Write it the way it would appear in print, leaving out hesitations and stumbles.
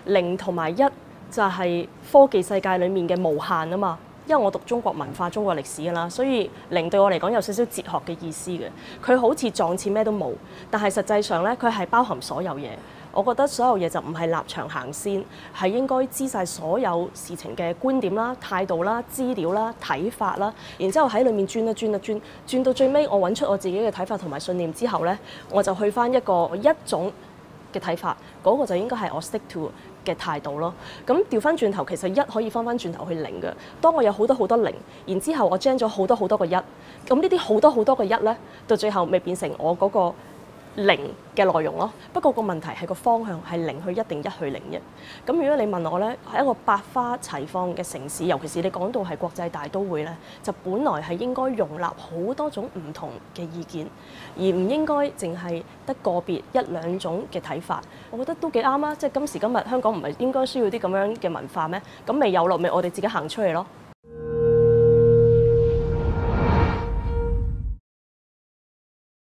零同埋一就係科技世界裡面嘅無限啊嘛。因為我讀中國文化、中國歷史㗎啦，所以零對我嚟講有少少哲學嘅意思嘅。佢好似撞似咩都冇，但係實際上咧，佢係包含所有嘢。我覺得所有嘢就唔係立場行先，係應該知晒所有事情嘅觀點啦、態度啦、資料啦、睇法啦，然之後喺裡面轉到最尾，我揾出我自己嘅睇法同埋信念之後咧，我就去返一種嘅睇法，嗰個就應該係我 stick to嘅態度咯。咁調翻轉頭，其實一可以翻翻轉頭去零嘅。當我有好多零，然之後我 gen 咗好多個一，咁呢啲好多個一咧，到最後未變成我嗰個零嘅內容咯。不過個問題係個方向係零去一定一去零一。咁如果你問我咧，係一個百花齊放嘅城市，尤其是你講到係國際大都會咧，就本來係應該容納好多種唔同嘅意見，而唔應該淨係得個別一兩種嘅睇法。我覺得都幾啱啊！即係今時今日香港唔係應該需要啲咁樣嘅文化咩？咁未有咯，咪我哋自己行出去咯。